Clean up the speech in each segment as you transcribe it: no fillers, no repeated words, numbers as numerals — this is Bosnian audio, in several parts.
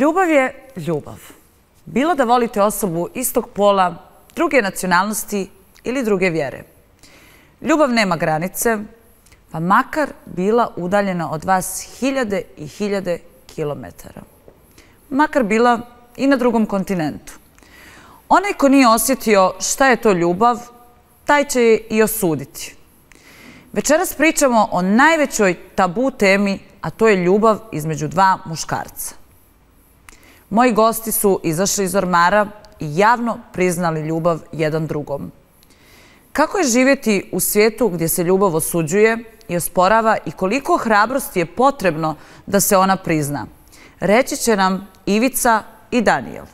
Ljubav je ljubav. Bilo da volite osobu istog pola, druge nacionalnosti ili druge vjere. Ljubav nema granice, pa makar bila udaljena od vas hiljade i hiljade kilometara. Makar bila i na drugom kontinentu. Onaj ko nije osjetio šta je to ljubav, taj će je i osuditi. Večeras pričamo o najvećoj tabu temi, a to je ljubav između dva muškarca. Moji gosti su izašli iz ormara i javno priznali ljubav jedan drugom. Kako je živjeti u svijetu gdje se ljubav osuđuje i osporava i koliko hrabrosti je potrebno da se ona prizna? Reći će nam Ivica i Danijel.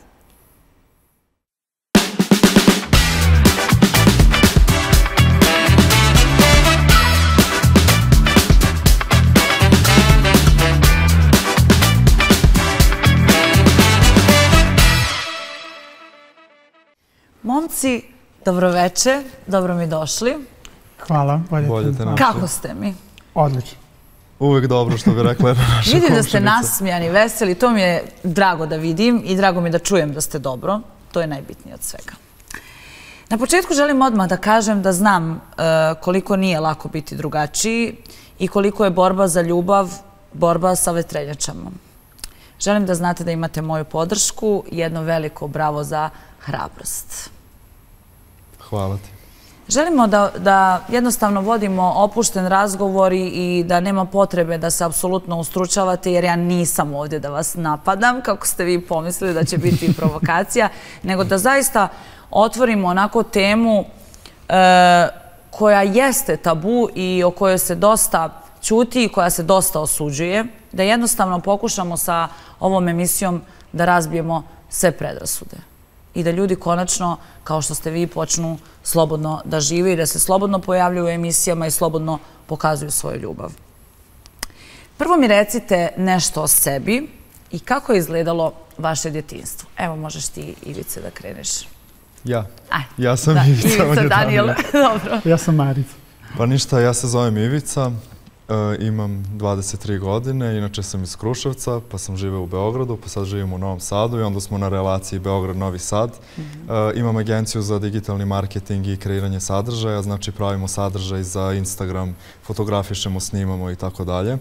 Momci, dobroveče, dobro mi došli. Hvala, bolje te našli. Kako ste mi? Odlično. Uvijek dobro, što bi rekla jedna naša komšinica. Vidim da ste nasmijani, veseli, to mi je drago da vidim i drago mi da čujem da ste dobro. To je najbitnije od svega. Na početku želim odmah da kažem da znam koliko nije lako biti drugačiji i koliko je borba za ljubav, borba sa vetrenjačama. Želim da znate da imate moju podršku i jedno veliko bravo za hrabrost. Hvala ti. Želimo da jednostavno vodimo opušten razgovor i da nema potrebe da se apsolutno ustručavate, jer ja nisam ovdje da vas napadam, kako ste vi pomislili da će biti provokacija, nego da zaista otvorimo onako temu koja jeste tabu i o kojoj se dosta ćuti i koja se dosta osuđuje, da jednostavno pokušamo sa ovom emisijom da razbijemo sve predrasude. I da ljudi konačno, kao što ste vi, počnu slobodno da žive i da se slobodno pojavljuju u emisijama i slobodno pokazuju svoju ljubav. Prvo mi recite nešto o sebi i kako je izgledalo vaše djetinjstvo. Evo, možeš ti, Ivice, da kreneš. Ja? Ja sam Ivica, on je Danijel. Dobro. Ja sam Marica. Pa ništa, ja se zovem Ivica, imam 23 godine, inače sam iz Kruševca, pa sam živeo u Beogradu, pa sad živim u Novom Sadu i onda smo na relaciji Beograd-Novi Sad. Imam agenciju za digitalni marketing i kreiranje sadržaja, znači pravimo sadržaj za Instagram, fotografišemo, snimamo i tako dalje.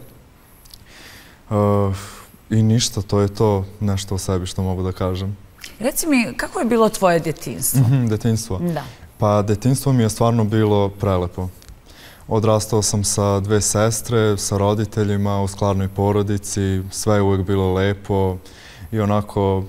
I ništa, to je to nešto o sebi što mogu da kažem. Reci mi, kako je bilo tvoje djetinjstvo? Djetinjstvo? Da. Pa djetinjstvo mi je stvarno bilo prelepo. Odrastao sam sa dve sestre, sa roditeljima, u skladnoj porodici, sve je uvijek bilo lepo i onako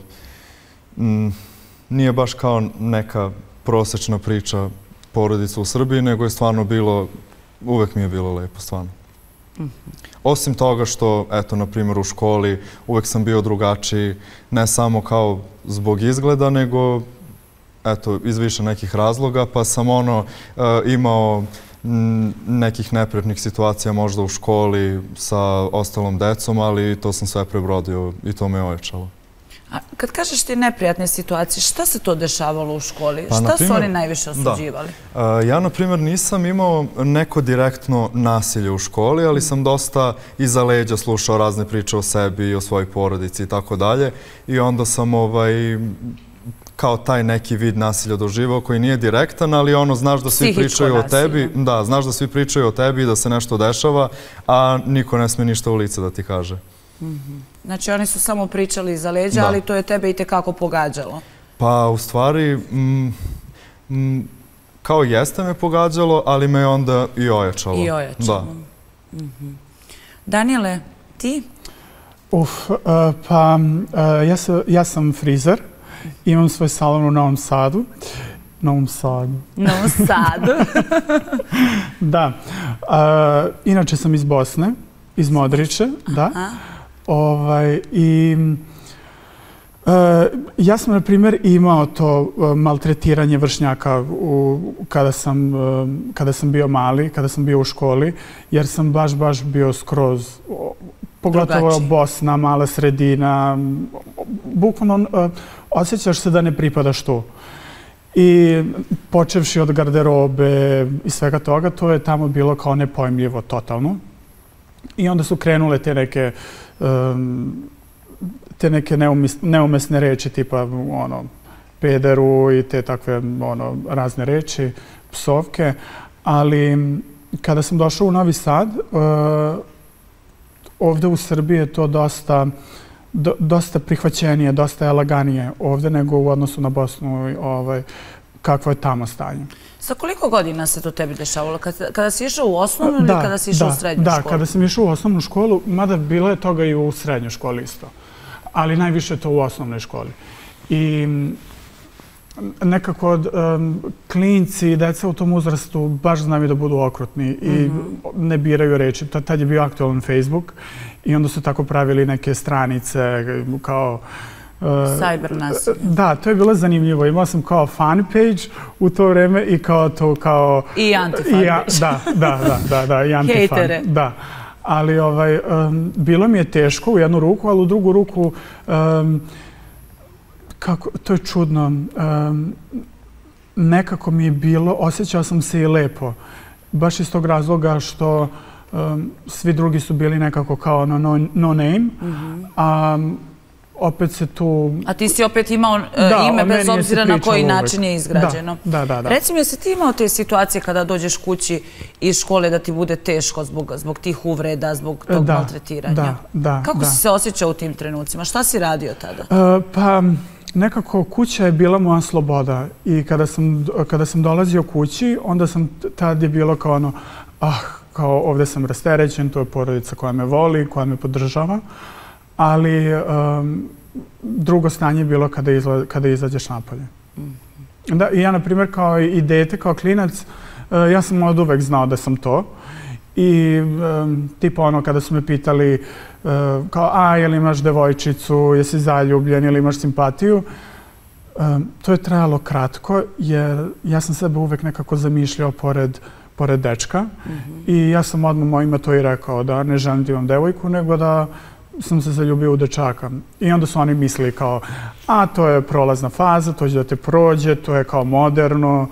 nije baš kao neka prosječna priča porodica u Srbiji, nego je stvarno bilo, uvijek mi je bilo lepo, stvarno. Osim toga što, eto, na primjer u školi uvijek sam bio drugačiji, ne samo kao zbog izgleda, nego, eto, iz više nekih razloga, pa sam imao nekih neprijatnih situacija možda u školi sa ostalom decom, ali to sam sve prebrodio i to me ojačalo. A kad kažeš ti neprijatne situacije, šta se to dešavalo u školi? Šta su oni najviše osuđivali? Ja, na primjer, nisam imao neko direktno nasilje u školi, ali sam dosta iza leđa slušao razne priče o sebi i o svojoj porodici i tako dalje. I onda sam kao taj neki vid nasilja doživao koji nije direktan, ali znaš da svi pričaju o tebi, da, znaš da svi pričaju o tebi i da se nešto dešava, a niko ne smije ništa u lice da ti kaže. Znači oni su samo pričali iza leđa, ali to je tebe i tekako pogađalo. Pa u stvari, kao jeste me pogađalo, ali me onda i ojačalo. I ojačalo. Danijele, ti? Pa ja sam frizer. Imam svoj salon u Novom Sadu. Novom Sadu. Da. Inače sam iz Bosne, iz Modriče, da. I ja sam, na primjer, imao to maltretiranje vršnjaka kada sam bio mali, kada sam bio u školi, jer sam baš bio skroz, pogotovo Bosna, mala sredina, bukvalno osjećaš se da ne pripadaš tu. I počevši od garderobe i svega toga, to je tamo bilo kao nepojmljivo, totalno. I onda su krenule te neke te neke neumesne reči tipa pederu i te takve razne reči, psovke, ali kada sam došao u Novi Sad, ovde u Srbiji je to dosta prihvaćenije, dosta je laganije ovde nego u odnosu na Bosnu, kakvo je tamo stanje. Sa koliko godina se to tebi dešavalo? Kada si išao u osnovnu ili kada si išao u srednju školu? Da, kada sam išao u osnovnu školu, mada bilo je toga i u srednjoj školi isto, ali najviše to u osnovnoj školi. I nekako klinci i deca u tom uzrastu baš znaju da budu okrutni i ne biraju reči. Tad je bio aktualan Facebook i onda su tako pravili neke stranice kao... Cyber nasilje. Da, to je bilo zanimljivo. Imao sam kao fan page u to vreme i kao to kao... I anti-fan page. Da, i anti-fan. Hejtere. Da, ali bilo mi je teško u jednu ruku, ali u drugu ruku... To je čudno. Nekako mi je bilo, osjećao sam se i lepo. Baš iz tog razloga što svi drugi su bili nekako kao no name, a opet se tu... A ti si opet imao ime bez obzira na koji način je izgrađeno. Da. Reci mi, jesi ti imao te situacije kada dođeš kući iz škole da ti bude teško zbog tih uvreda, zbog tog maltretiranja? Da. Kako si se osjećao u tim trenucima? Šta si radio tada? Pa... Nekako kuća je bila moja sloboda i kada sam dolazio kući, onda tad je bilo kao kao ovdje sam rasterećen, to je porodica koja me voli, koja me podržava, ali drugo stanje je bilo kada izađeš napolje. Da, i ja, na primjer, kao i dete, kao klinac, ja sam od uvek znao da sam to. I tipa kada su me pitali kao, jel imaš devojčicu, jesi zaljubljen, jel imaš simpatiju, to je trajalo kratko jer ja sam sebe uvek nekako zamišljao pored dečka i ja sam odmah mojima to i rekao da ne želim da imam devojku, nego da sam se zaljubio u dečaka. I onda su oni mislili kao, to je prolazna faza, to će da te prođe, to je kao moderno,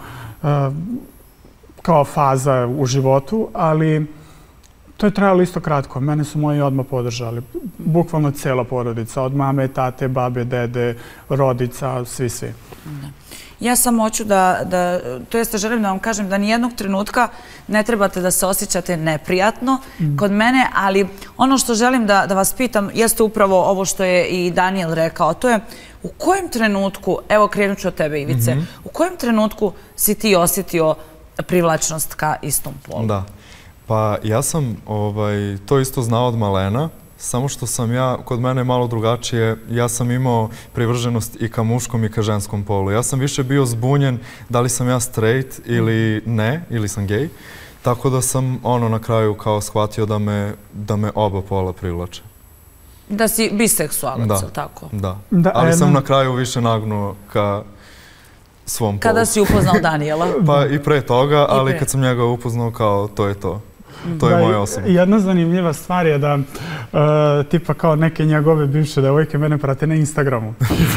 kao faza u životu, ali to je trajalo isto kratko. Mene su moji odmah podržali. Bukvalno cela porodica, od mame, tate, babe, dede, rodica, svi. Ja samo hoću to jeste želim da vam kažem da nijednog trenutka ne trebate da se osjećate neprijatno kod mene, ali ono što želim da vas pitam jeste upravo ovo što je i Daniel rekao, to je u kojem trenutku, evo krenut ću od tebe Ivice, u kojem trenutku si ti osjetio privlačnost ka istom polu? Da, pa ja sam to isto znao od malena, samo što sam kod mene malo drugačije, ja sam imao privrženost i ka muškom i ka ženskom polu. Ja sam više bio zbunjen da li sam ja straight ili ne, ili sam gej, tako da sam na kraju kao shvatio da me oba pola privlače. Da si biseksualac, ili tako? Da, ali sam na kraju više nagnuo ka svom polu. Kada si upoznao Daniela? Pa i pre toga, ali kad sam njega upoznao kao to je to. To je moja osoba. Jedna zanimljiva stvar je da tipa kao neke njegove bivše devojke mene prate na Instagramu.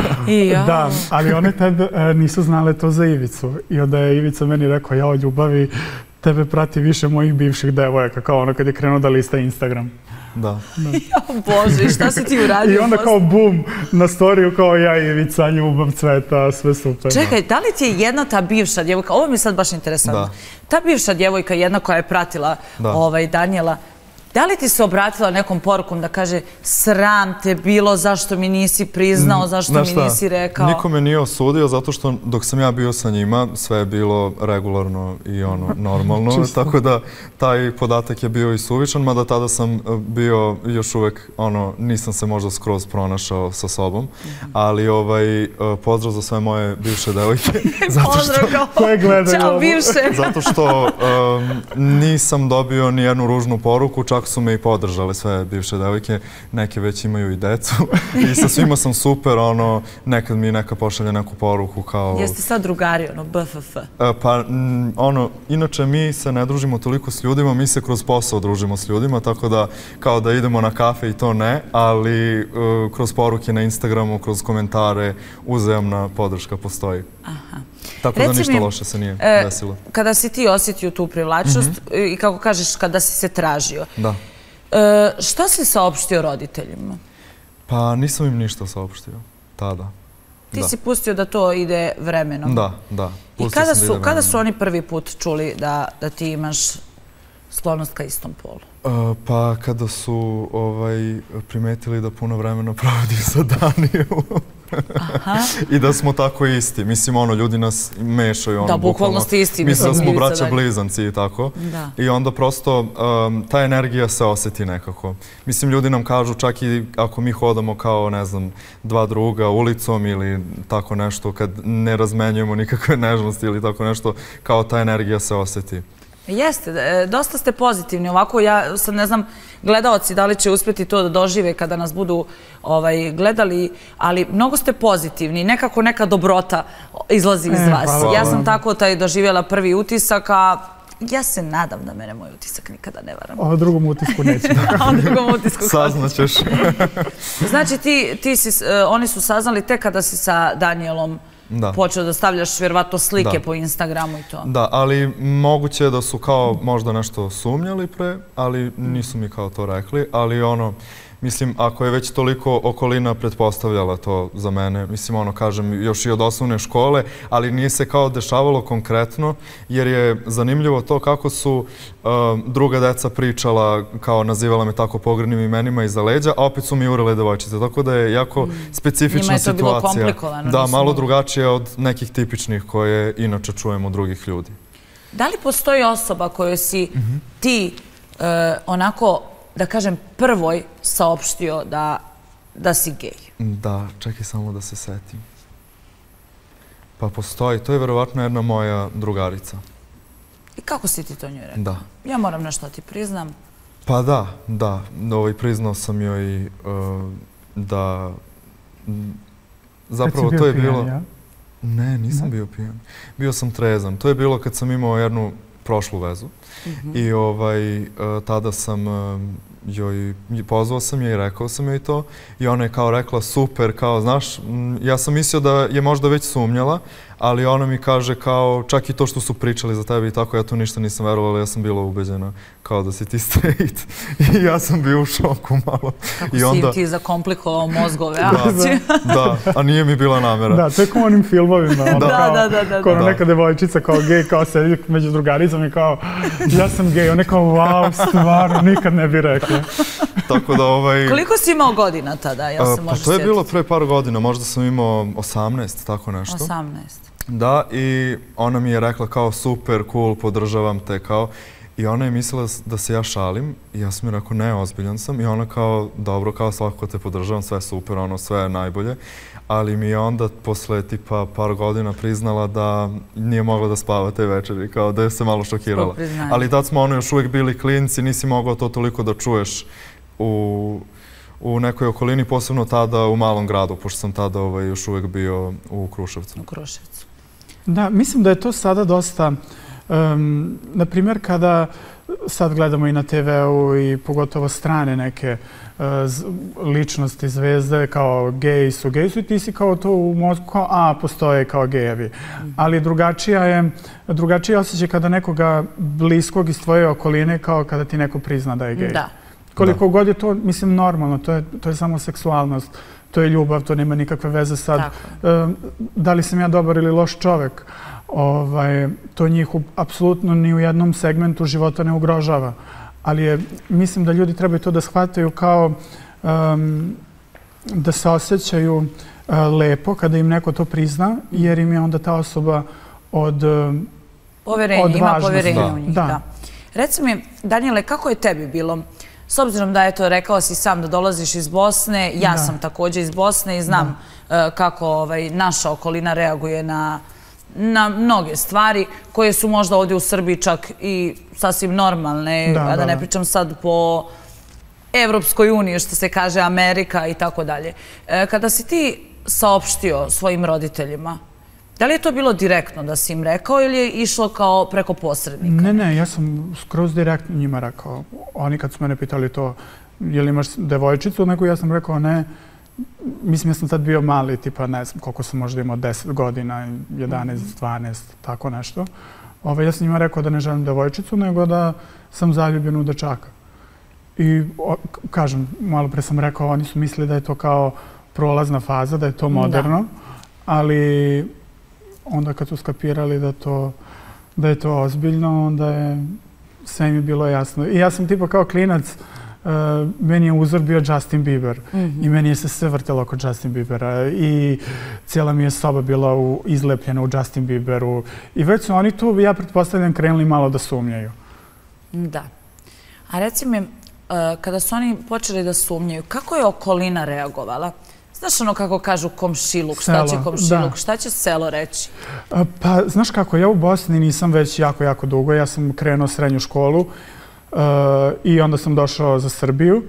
Da, ali one tad nisu znale to za Ivicu. I onda je Ivica meni rekao, ja od ljubavi tebe prati više mojih bivših devojaka, kao kad je krenuo da lista Instagram. Da. Bože, šta si ti uradio? I onda kao bum, na storiju kao ja i Ivica, ljubav, cveta, sve super. Čekaj, da li ti je jedna ta bivša djevojka, ovo mi je sad baš interesantno, ta bivša djevojka, jedna koja je pratila Daniela, da li ti se obratila nekom porukom da kaže sram te bilo, zašto mi nisi priznao, zašto mi nisi rekao? Niko me nije osudio zato što dok sam ja bio sa njima sve je bilo regularno i normalno, tako da taj podatak je bio i suvišan, mada tada sam bio još uvek, nisam se možda skroz pronašao sa sobom, ali pozdrav za sve moje bivše devojke. Pozdrav kao, čao bivše. Zato što nisam dobio ni jednu ružnu poruku, čak su me i podržale sve bivše devojke, neke već imaju i decu i sa svima sam super, nekad mi neka pošalje neku poruku kao... Jeste sad drugari, BFF? Pa, inače mi se ne družimo toliko s ljudima, mi se kroz posao družimo s ljudima, tako da kao da idemo na kafe i to ne, ali kroz poruke na Instagramu, kroz komentare, uzajamna podrška postoji. Tako da ništa loše se nije desilo. Kada si ti osjetio tu privlačnost i kako kažeš kada si se tražio, šta si saopštio roditeljima? Pa nisam im ništa saopštio tada. Ti si pustio da to ide vremenom. Da. I kada su oni prvi put čuli da ti imaš sklonost ka istom polu? Pa kada su primetili da puno vremena provodim sa Danijom. I da smo tako isti. Mislim, ljudi nas mešaju. Da, bukvalno ste isti. Mislim da smo braća blizanci i tako. I onda prosto ta energija se osjeti nekako. Mislim, ljudi nam kažu čak i ako mi hodamo kao, ne znam, dva druga ulicom ili tako nešto, kad ne razmenjujemo nikakve nežnosti ili tako nešto, kao ta energija se osjeti. Jeste, dosta ste pozitivni. Ovako, ja sad ne znam, gledaoci da li će uspjeti to da dožive kada nas budu gledali, ali mnogo ste pozitivni. Nekako neka dobrota izlazi iz vas. Ja sam tako doživjela prvi utisak, a ja se nadam da mene moj utisak nikada ne varam. O drugom utisku neće. O drugom utisku. Saznaćeš. Znači, oni su saznali tek kada si sa Danijelom počeo da stavljaš vjerovatno slike po Instagramu i to. Da, ali moguće je da su kao možda nešto sumnjali pre, ali nisu mi kao to rekli. Ali mislim, ako je već toliko okolina pretpostavljala to za mene, mislim, kažem, još i od osnovne škole, ali nije se kao dešavalo konkretno, jer je zanimljivo to kako su druga deca pričala, kao nazivala me tako pogrdnim imenima iza leđa, a opet su mi urile devojčice. Tako da je jako specifična situacija. Njima je to bilo komplikovano. Da, malo drugačije od nekih tipičnih koje inače čujemo od drugih ljudi. Da li postoji osoba kojoj si ti onako, da kažem, prvoj saopštio da si gej? Da, čekaj samo da se setim. Pa postoji, to je verovatno jedna moja drugarica. I kako si ti to njoj rekao? Da. Ja moram nešto ti priznam. Pa da. Priznao sam joj da... Zapravo to je bilo... Ne, nisam bio pijan. Bio sam trezan. To je bilo kad sam imao jednu prošlu vezu. I tada sam joj, pozvao sam je i rekao sam joj to. I ona je kao rekla super, kao znaš, ja sam mislio da je možda već sumnjala, ali ona mi kaže kao, čak i to što su pričali za tebe i tako, ja to ništa nisam verovala, ja sam bila ubeđena kao da si ti straight. I ja sam bio u šoku malo. Kako si im ti zakomplikovao mozgove? Da, a nije mi bila namera. Da, to je kao onim filmovima. Da. Kao neka devojčica kao gej, kao sedi među drugaricom i kao, ja sam gej. Ona je kao, wow, stvarno, nikad ne bi rekla. Tako da Koliko si imao godina tada? Pa to je bilo pre par godina, možda sam imao 18, tako nešto. 18. Da, i ona mi je rekla kao super, cool, podržavam te kao. I ona je mislila da se ja šalim i ja sam mi rekao ne, ozbiljan sam. I ona kao, dobro, kao svakako te podržavam, sve je super, sve je najbolje. Ali mi je onda posle tipa par godina priznala da nije mogla da spava te večeri, kao da je se malo šokirala. Ali tad smo još uvijek bili klinci, nisi mogao to toliko da čuješ u nekoj okolini, posebno tada u malom gradu, pošto sam tada još uvijek bio u Kruševcu. U Kruševcu. Da, mislim da je to sada dosta, na primjer, kada sad gledamo i na TV-u i pogotovo strane neke ličnosti, zvezde, kao geji su i ti si kao to u mozgu, kao postoje kao gejevi. Ali drugačije osjećaj kada nekoga bliskog iz tvoje okoline, kao kada ti neko prizna da je gej. Da. Koliko god je to, mislim, normalno, to je samo seksualnost, to je ljubav, to nema nikakve veze sad. Da li sam ja dobar ili loš čovek, to njih apsolutno ni u jednom segmentu života ne ugrožava. Ali mislim da ljudi trebaju to da shvataju kao da se osjećaju lepo kada im neko to prizna, jer im je onda ta osoba od važnosti. Ima poverenje u njih, da. Reci mi, Danijele, kako je tebi bilo? S obzirom da, eto, rekao si sam da dolaziš iz Bosne, ja sam također iz Bosne i znam kako naša okolina reaguje na mnoge stvari koje su možda ovdje u Srbiji čak i sasvim normalne, a da ne pričam sad po Evropskoj uniji, što se kaže Amerika i tako dalje. Kada si ti saopštio svojim roditeljima, da li je to bilo direktno da si im rekao ili je išlo kao preko posrednika? Ne, ja sam skroz direktno njima rekao. Oni kad su mene pitali to, je li imaš devojčicu, nego ja sam rekao ne. Mislim, ja sam tad bio mali, tipa ne znam koliko sam možda imao 10 godina, 11, 12, tako nešto. Ja sam njima rekao da ne želim devojčicu, nego da sam zaljubljen u dečaka. I, kažem, malo pre sam rekao, oni su mislili da je to kao prolazna faza, da je to moderno, ali onda kad su skapirali da je to ozbiljno, onda je sve mi bilo jasno. I ja sam tipa kao klinac, meni je uzor bio Justin Bieber i meni je se sve vrtelo oko Justin Biebera i cijela mi je soba bila izlepljena u Justin Bieberu i već su oni tu, ja pretpostavljam, krenuli malo da sumnjaju. Da. A reci mi, kada su oni počeli da sumnjaju, kako je okolina reagovala? Znaš ono kako kažu komšiluk, šta će komšiluk, šta će selo reći? Pa, znaš kako, ja u Bosni nisam već jako dugo. Ja sam krenuo srednju školu i onda sam došao za Srbiju.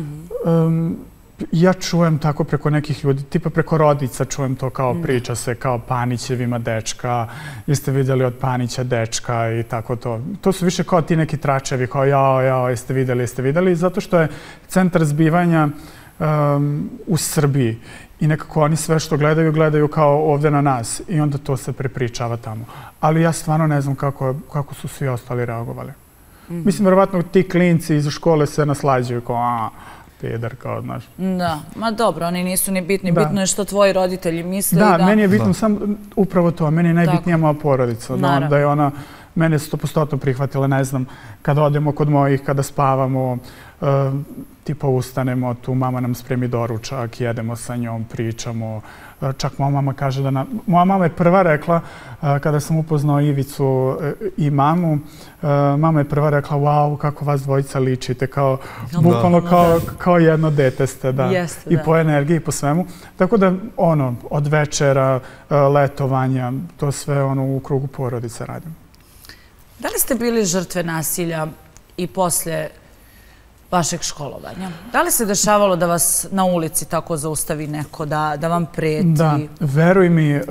Ja čujem tako preko nekih ljudi, tipa preko rodica čujem to kao priča se, kao Panićevima dečka, jeste vidjeli od Panića dečka i tako to. To su više kao ti neki tračevi, kao jao, jeste vidjeli, zato što je centar zbivanja u Srbiji i nekako oni sve što gledaju kao ovdje na nas i onda to se prepričava tamo. Ali ja stvarno ne znam kako su svi ostali reagovali. Mislim, verovatno ti klinci iz škole se naslađuju kao peder, kao, znaš. Da, ma dobro, oni nisu ni bitni. Bitno je što tvoji roditelji misle. Da, meni je bitno samo upravo to. Meni je najbitnija moja porodica. Da je ona mene 100% prihvatila, ne znam, kada odemo kod mojih, kada spavamo, tipa ustanemo, tu mama nam spremi doručak, jedemo sa njom, pričamo. Čak moja mama kaže da moja mama je prva rekla, kada sam upoznao Ivicu i mamu, mama je prva rekla, wow, kako vas dvojica ličite, kao, bukvalno kao jedno dete ste, da. I po energiji i po svemu. Tako da, od večera, letovanja, to sve u krugu porodice radimo. Da li ste bili žrtve nasilja i poslije vašeg školovanja? Da li se dešavalo da vas na ulici tako zaustavi neko, da vam preti? Da, veruj mi,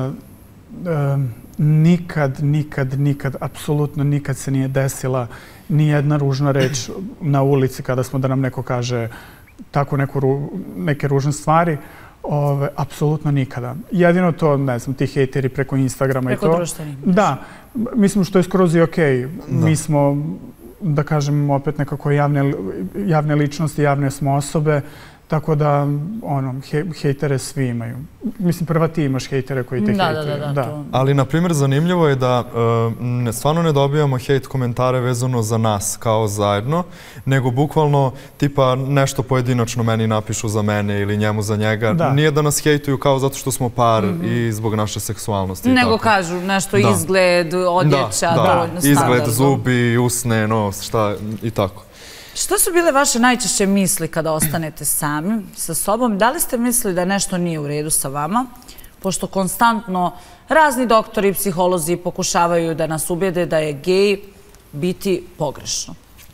nikad, apsolutno nikad se nije desila ni jedna ružna reč na ulici kada smo da nam neko kaže tako neke ružne stvari. Apsolutno nikada. Jedino to, ne znam, ti hejteri preko Instagrama i to. Preko društvenih. Da, mislim što je skroz i okej. Mi smo, da kažem, opet nekako javne ličnosti, javne smo osobe, tako da, hejtere svi imaju. Mislim, prva ti imaš hejtere koji te hejtuju. Da. Ali, na primjer, zanimljivo je da stvarno ne dobijamo hejt komentare vezano za nas kao zajedno, nego bukvalno tipa nešto pojedinačno meni napišu za mene ili njemu za njega. Nije da nas hejtuju kao zato što smo par i zbog naše seksualnosti. Nego kažu nešto izgled, odjeća, dovoljno standardno. Izgled, zubi, usne, nos, šta i tako. Što su bile vaše najčešće misli kada ostanete sami sa sobom? Da li ste mislili da nešto nije u redu sa vama? Pošto konstantno razni doktori i psiholozi pokušavaju da nas ubijede da je gej biti pogrešno.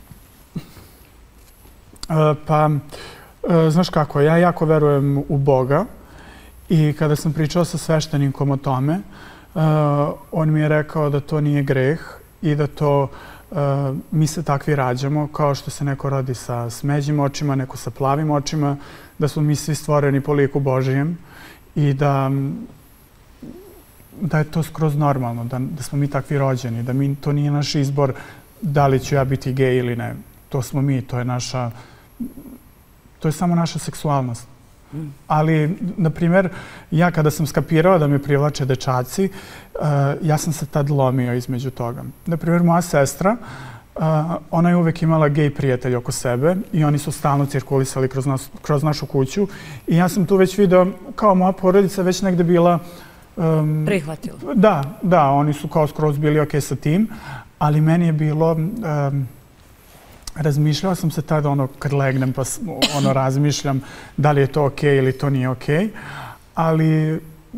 Pa, znaš kako, ja jako verujem u Boga i kada sam pričao sa sveštenikom o tome, on mi je rekao da to nije greh i da to mi se takvi rađamo, kao što se neko rodi sa smeđim očima, neko sa plavim očima, da smo mi svi stvoreni po liku Božijem i da je to skroz normalno, da smo mi takvi rođeni, da to nije naš izbor da li ću ja biti gej ili ne. To smo mi, to je samo naša seksualnost. Ali, na primjer, ja kada sam skapirao da me privlače dečaci, ja sam se tad lomio između toga. Na primjer, moja sestra, ona je uvek imala gej prijatelj oko sebe i oni su stalno cirkulisali kroz našu kuću i ja sam tu već video, kao moja porodica već negde bila... Prihvatila. Da, oni su kao skroz bili okej sa tim, ali meni je bilo... Razmišljala sam se tada, kad legnem pa razmišljam da li je to okej ili to nije okej, ali...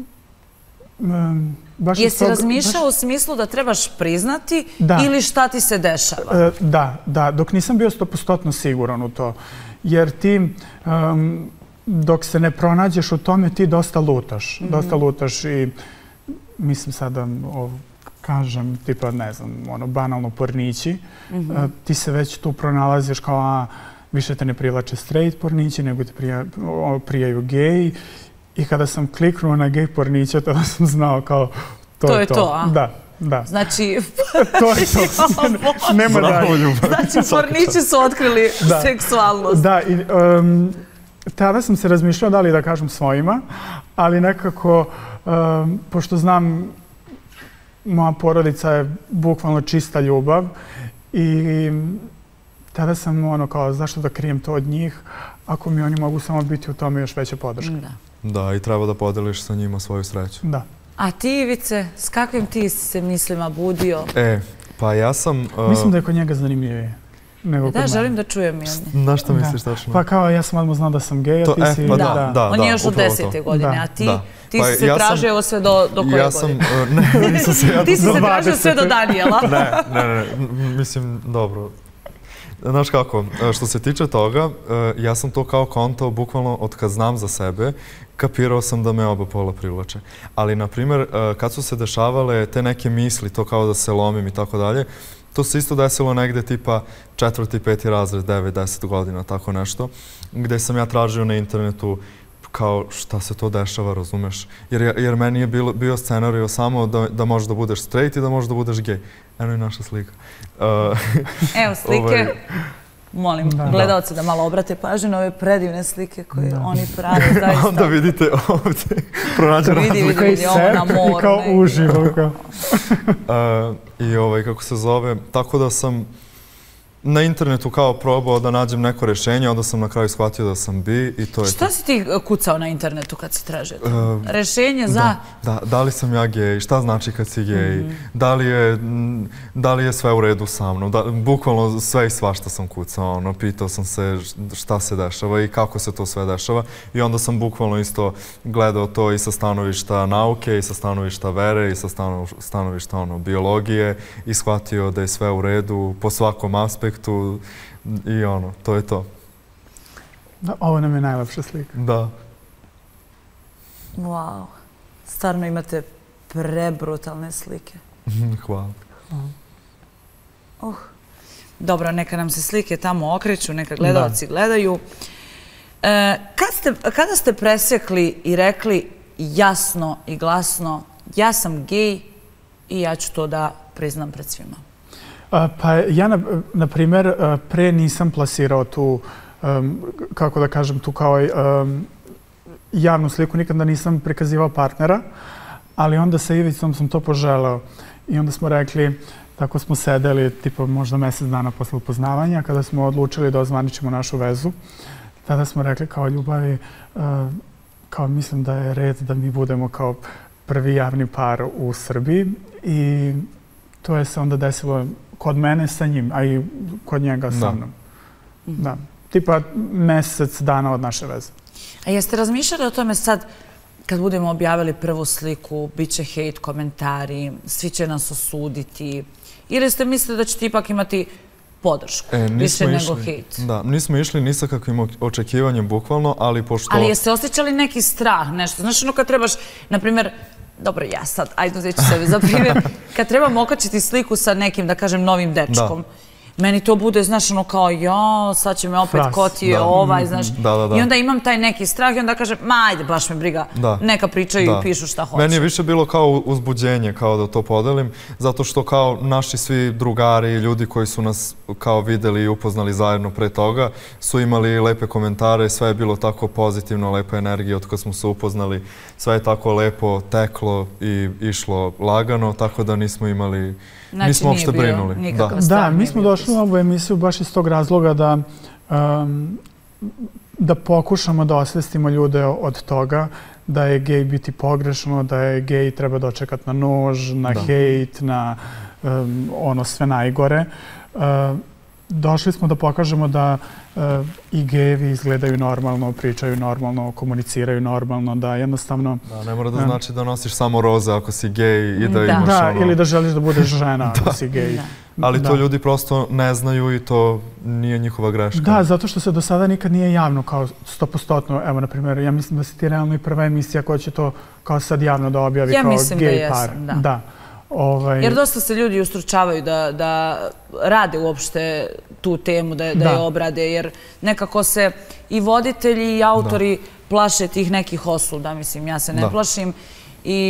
Jesi razmišljao u smislu da trebaš priznati ili šta ti se dešava? Da, dok nisam bio 100% siguran u to. Jer ti, dok se ne pronađeš u tome, ti dosta lutaš. Dosta lutaš i mislim sada... kažem, tipa, ne znam, banalno pornići, ti se već tu pronalaziš kao, više te ne privlače straight pornići, nego te prijaju gej. I kada sam kliknuo na gej pornića, tada sam znao kao, to je to. Da. Da. Znači... To je to. Nema dalje. Znači, pornići su otkrili seksualnost. Da, i tada sam se razmišljao da li da kažem svojima, ali nekako, pošto znam, moja porodica je bukvalno čista ljubav i tada sam kao, zašto da krijem to od njih, ako mi oni mogu samo biti u tome još veća podrška. Da, i treba da podeliš sa njima svoju sreću. Da. A ti, Ivice, s kakvim ti si se mislima budio? Pa ja sam... Mislim da je kod njega zanimljivije. Da, želim da čujem i oni. Na što misliš tačno? Pa kao, ja sam odmah znao da sam gej, a ti si... Da, on je još od 10. godine, a ti si se tražio evo sve do koje godine? Ne, nisam se ja... Ti si se tražio sve do Danijela. Ne, mislim, dobro. Znaš kako, što se tiče toga, ja sam to kao kontao bukvalno od kad znam za sebe, kapirao sam da me oba pola privlače. Ali, na primjer, kad su se dešavale te neke misli, to kao da se lomim i tako dalje, to se isto desilo negde tipa 4., 5. razred, 9, 10 godina, tako nešto, gde sam ja tražio na internetu kao šta se to dešava, razumeš? Jer meni je bio scenario samo da možeš da budeš straight i da možeš da budeš gej. Eno je naša slika. Evo slike. Molim gledalce da malo obrate pažnju na ove predivne slike koje oni prave. Onda vidite ovdje, pronađe razlika i sep i kao uživo. I kako se zove, tako da sam na internetu kao probao da nađem neko rešenje, onda sam na kraju shvatio da sam bi i to je to. Šta si ti kucao na internetu kad si tražio to? Rešenje za... Da li sam ja gej, šta znači kad si gej, da li je sve u redu sa mnom, bukvalno sve i svašta sam kucao, pitao sam se šta se dešava i kako se to sve dešava i onda sam bukvalno isto gledao to i sa stanovišta nauke i sa stanovišta vere i sa stanovišta biologije i shvatio da je sve u redu po svakom aspektu i to je to. Ovo nam je najlepša slika. Da. Wow. Stvarno imate prebrutalne slike. Hvala. Dobro, neka nam se slike tamo okreću, neka gledalci gledaju. Kada ste presekli i rekli jasno i glasno ja sam gej i ja ću to da priznam pred svima? Pa ja, na primjer, pre nisam plasirao tu, kako da kažem, tu kao javnu sliku, nikada nisam prikazivao partnera, ali onda sa Ivicom sam to poželeo. I onda smo rekli, tako smo sedeli, tipa možda mjesec dana posle upoznavanja, kada smo odlučili da ozvaničimo našu vezu, tada smo rekli kao ljubavi, kao mislim da je red da mi budemo kao prvi javni par u Srbiji i to je se onda desilo kod mene sa njim, a i kod njega sa mnom. Da. Tipa mjesec dana od naše veze. A jeste razmišljali o tome sad, kad budemo objavili prvu sliku, bit će hejt, komentari, svi će nas osuditi, ili ste mislili da ćete ipak imati podršku, više nego hejt? Da, nismo išli ni sa kakvim očekivanjem, bukvalno, ali pošto... Ali jeste osjećali neki strah, nešto? Znaš, kad trebaš, na primjer, dobro, ja sad, ajde uzet ću sebe za primjer, kad trebam okačiti sliku sa nekim, da kažem, novim dečkom, meni to bude, znaš, kao, ja, sad će me opet kotije ovaj, znaš. I onda imam taj neki strah i onda kažem, ma, ajde, baš me briga, neka pričaju i pišu šta hoće. Meni je više bilo kao uzbuđenje, kao da to podelim, zato što kao naši svi drugari i ljudi koji su nas kao videli i upoznali zajedno pre toga, su imali lepe komentare, sve je bilo tako pozitivno, lepa energija od kad smo se upoznali, sve je tako lepo teklo i išlo lagano, tako da nismo imali... Nismo uopšte brinuli. Da, mi smo došli u ovu emisiju baš iz tog razloga da pokušamo da osvestimo ljude od toga da je gej biti pogrešno, da je gej treba dočekati na nož, na hejt, na ono sve najgore. Došli smo da pokažemo da i gejevi izgledaju normalno, pričaju normalno, komuniciraju normalno, da jednostavno... Da, ne mora da znači da nosiš samo roze ako si gej i da imaš ono... Da, ili da želiš da budeš žena ako si gej. Ali to ljudi prosto ne znaju i to nije njihova greška. Da, zato što se do sada nikad nije javno kao 100%. Evo, na primjer, ja mislim da si ti realno i prva emisija koja će to kao sad javno da objavi kao gej par. Ja mislim da jesam, da. Jer dosta se ljudi ustručavaju da rade uopšte tu temu, da je obrade, jer nekako se i voditelji i autori plaše tih nekih osuda, mislim, ja se ne plašim i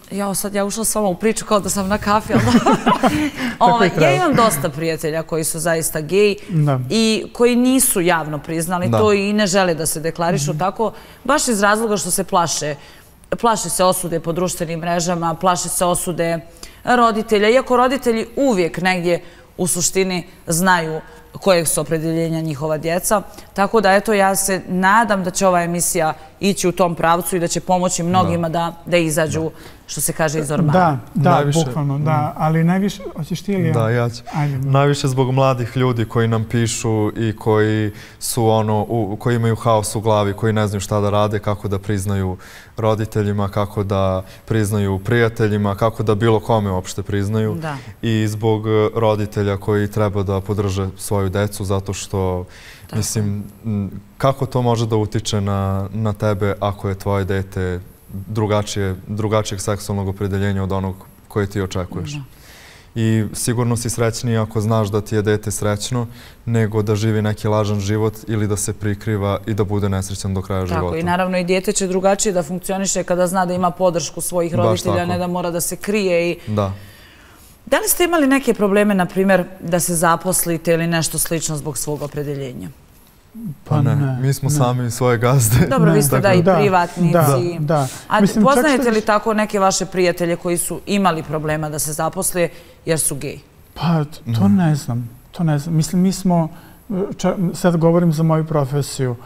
Sad ja ušla s vama u priču kao da sam na kafi, ja imam dosta prijatelja koji su zaista gej i koji nisu javno priznali to i ne žele da se deklarišu tako, baš iz razloga što se plaše. Plaše se osude po društvenim mrežama, plaše se osude roditelja, iako roditelji uvijek negdje u suštini znaju kojeg su opredeljenja njihova djeca. Tako da, eto, ja se nadam da će ova emisija ići u tom pravcu i da će pomoći mnogima da izađu, što se kaže, iz ormara. Da, bukvalno, da. Ali najviše, hoćeš ti ili ja? Da, ja ću. Najviše zbog mladih ljudi koji nam pišu i koji su koji imaju haos u glavi, koji ne znaju šta da rade, kako da priznaju roditeljima, kako da priznaju prijateljima, kako da bilo kome uopšte priznaju. I zbog roditelja koji treba da podrže svoju decu, zato što, mislim, kako to može da utiče na tebe ako je tvoje dete drugačijeg seksualnog opredeljenja od onog koje ti očekuješ. I sigurno si srećniji ako znaš da ti je dete srećno, nego da živi neki lažan život ili da se prikriva i da bude nesrećan do kraja života. Tako, i naravno i dete će drugačije da funkcioniše kada zna da ima podršku svojih roditelja, ne da mora da se krije. Da li ste imali neke probleme, na primjer, da se zaposlite ili nešto slično zbog svog opredeljenja? Pa ne, mi smo sami svoje gazde. Dobro, vi ste i privatnici. A poznajete li tako neke vaše prijatelje koji su imali problema da se zaposle jer su gej? Pa to ne znam. Mislim, mi smo, sad govorim za moju profesiju,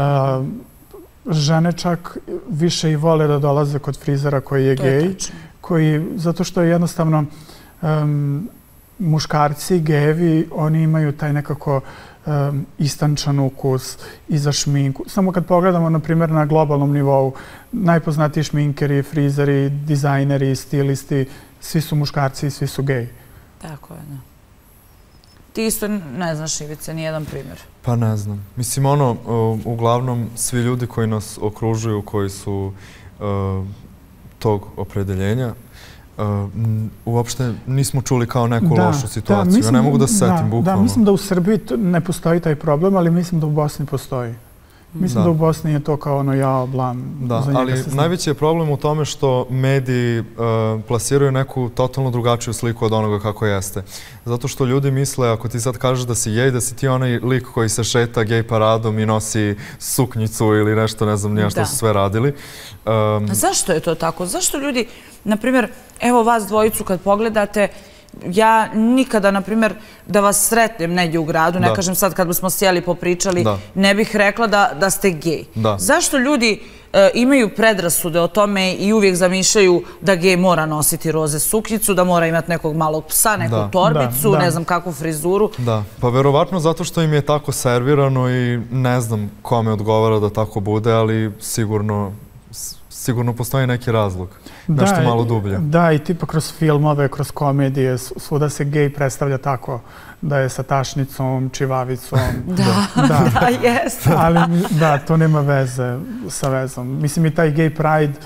žene čak više i vole da dolaze kod frizera koji je gej, zato što je jednostavno muškarci, gejevi, oni imaju taj nekako istančan ukus i za šminku. Samo kad pogledamo, na primjer, na globalnom nivou, najpoznatiji šminkeri, frizeri, dizajneri, stilisti, svi su muškarci i svi su geji. Tako je, da. Ti isto ne znaš, Ivice, nijedan primjer. Pa ne znam. Mislim, uglavnom, svi ljudi koji nas okružuju, koji su tog opredeljenja, uopšte nismo čuli kao neku lošu situaciju. Ja ne mogu da se setim bukvalno. Da, mislim da u Srbiji ne postoji taj problem, ali mislim da u Bosni postoji. Mislim da u Bosni je to kao jao, blam. Da, ali najveći je problem u tome što mediji plasiraju neku totalno drugačiju sliku od onoga kako jeste. Zato što ljudi misle, ako ti sad kažeš da si gej, da si ti onaj lik koji se šeta gej paradom i nosi suknjicu ili nešto, ne znam nija što su sve radili. Zašto je to tako? Zašto ljudi, na primjer, evo vas dvojicu kad pogledate, ja nikada, na primjer, da vas sretnem negdje u gradu, ne kažem sad kad bismo sjeli popričali, ne bih rekla da ste gej. Zašto ljudi imaju predrasude o tome i uvijek zamišljaju da gej mora nositi roze suknjicu, da mora imati nekog malog psa, neku torbicu, ne znam kakvu frizuru? Da, pa verovatno zato što im je tako servirano i ne znam kome odgovara da tako bude, ali sigurno postoji neki razlog. Nešto malo dublje. Da, i tipa kroz filmove, kroz komedije, svuda se gej predstavlja tako da je sa tašnicom, čivavicom. Da, jeste. Ali da, to nema veze sa vezom. Mislim, i taj gay pride,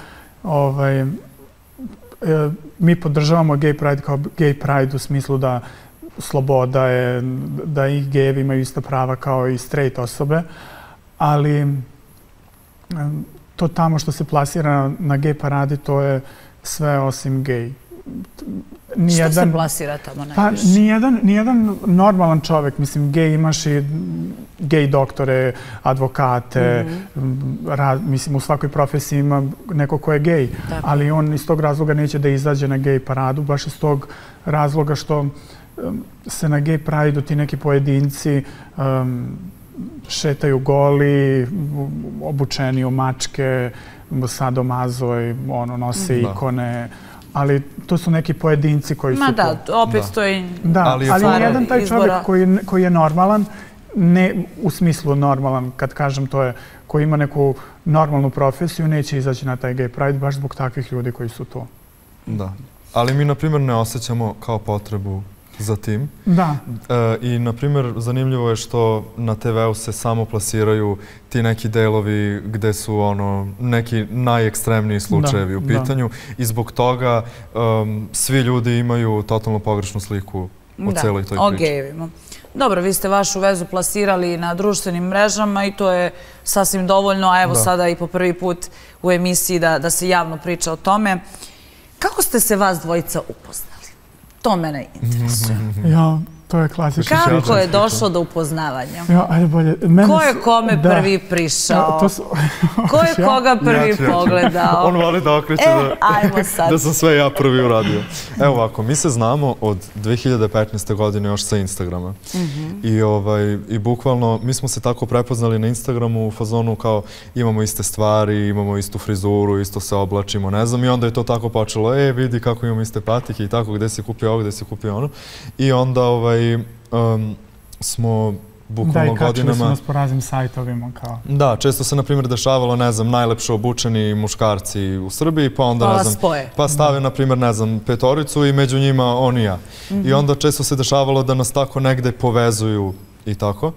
mi podržavamo gay pride kao gay pride u smislu da sloboda je, da i gejevi imaju ista prava kao i straight osobe, ali to tamo što se plasira na gej paradi, to je sve osim gej. Što se plasira tamo najviše? Nijedan normalan čovjek, mislim, gej imaš i gej doktore, advokate, mislim, u svakoj profesiji ima neko ko je gej, ali on iz tog razloga neće da izađe na gej paradu, baš iz tog razloga što se na gej pride-u ti neki pojedinci šetaju goli, obučeni u mačke, sadomazo i nose ikone, ali to su neki pojedinci koji su to. Ma da, opet to je... Da, ali nijedan taj čovjek koji je normalan, ne u smislu normalan, kad kažem to je, koji ima neku normalnu profesiju, neće izaći na taj gay pride baš zbog takvih ljudi koji su to. Da, ali mi, na primjer, ne osjećamo kao potrebu za tim. Da. I, na primjer, zanimljivo je što na TV-u se samo plasiraju ti neki delovi gde su neki najekstremniji slučajevi u pitanju i zbog toga svi ljudi imaju totalno pogrešnu sliku o celoj toj priči. O gejevima. Dobro, vi ste vašu vezu plasirali na društvenim mrežama i to je sasvim dovoljno, a evo sada i po prvi put u emisiji da se javno priča o tome. Kako ste se vas dvojica upoznali? To mene interesuje. Ja, to je klasično. Kako je došlo do upoznavanja? Ja, ajde bolje. Ko je kome prvi prišao? Ko je koga prvi pogledao? On voli da okreće da sam sve ja prvi uradio. Evo ovako, mi se znamo od 2015. godine još sa Instagrama. I bukvalno, mi smo se tako prepoznali na Instagramu u fazonu kao imamo iste stvari, imamo istu frizuru, isto se oblačimo, ne znam. I onda je to tako počelo, vidi kako imamo iste patike i tako, gde si kupio ovo, gde si kupio ono. I onda smo bukvalno godinama... Da, i kačili su nas po raznim sajtovima kao... Da, često se, na primjer, dešavalo, ne znam, najlepše obučeni muškarci u Srbiji, pa onda, ne znam, pa stave, na primjer, ne znam, petoricu i među njima on i ja. I onda često se dešavalo da nas tako negde povezuju i tako.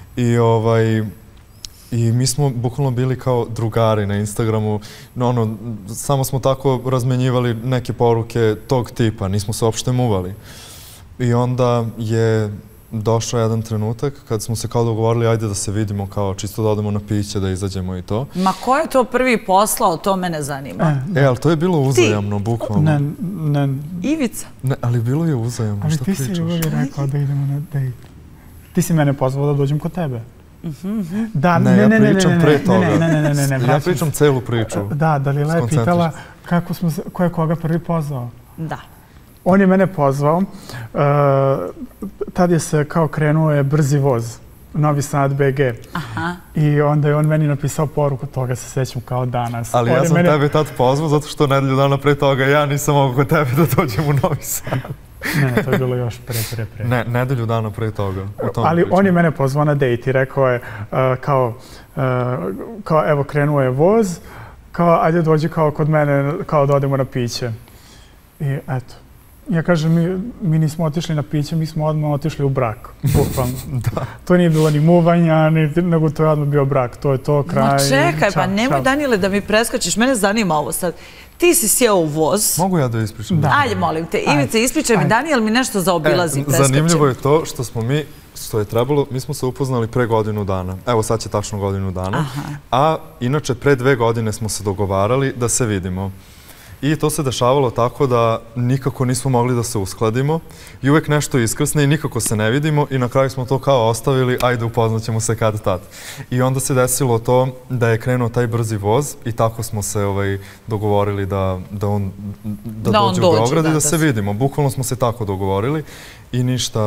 I mi smo bukvalno bili kao drugari na Instagramu, samo smo tako razmenjivali neke poruke tog tipa, nismo se uopšte muvali. I onda je došao jedan trenutak kad smo se kao dogovorili ajde da se vidimo kao čisto da odemo na piće, da izađemo i to. Ma ko je to prvi poslao, to mene zanima. Ali to je bilo uzajamno, bukvalno. Ne. Ivica? Ne, ali bilo je uzajamno, što pričaš? Ali ti si uvijek rekao da idemo na dejt. Ti si mene pozvao da dođem kod tebe. Ne, ja pričam pre toga. Ja pričam celu priču. Da, Dalila je pitala ko je koga prvi pozvao. Da. On je mene pozvao, tad je se kao krenuo je brzi voz, Novi Sad BG. I onda je on meni napisao poruku, toga se sećam kao danas. Ali ja sam tebe tad pozvao zato što nedelju dana pre toga ja nisam mogao kod tebe da dođem u Novi Sad. Ne, to je bilo još pre. Ne, nedelju dana pre toga. Ali on je mene pozvao na dejt i rekao je kao evo krenuo je voz, kao ajde dođi kao kod mene, kao da odemo na piće. I eto. Ja kažem, mi nismo otišli na piće, mi smo odmah otišli u brak, bukvalno. To nije bilo ni muvanja, nego to je odmah bio brak, to je to, kraj. Ma čekaj, pa nemoj Danijele da mi preskačiš, mene zanima ovo sad. Ti si sjeo u voz. Mogu ja da ispričam? Ajde, molim te, Ivice, ispričaj mi, Danijel mi nešto zaobilazi, preskačem. Zanimljivo je to što je trebalo, mi smo se upoznali pre godinu dana. Evo sad će tačno godinu dana. A inače pre 2 godine smo se dogovarali da se vidimo. I to se dešavalo tako da nikako nismo mogli da se uskladimo i uvek nešto iskrsne i nikako se ne vidimo i na kraju smo to kao ostavili, ajde upoznaćemo se kad tad. I onda se desilo to da je krenuo taj brzi voz i tako smo se dogovorili da dođe u Beograd i da se vidimo. Bukvalno smo se tako dogovorili i ništa,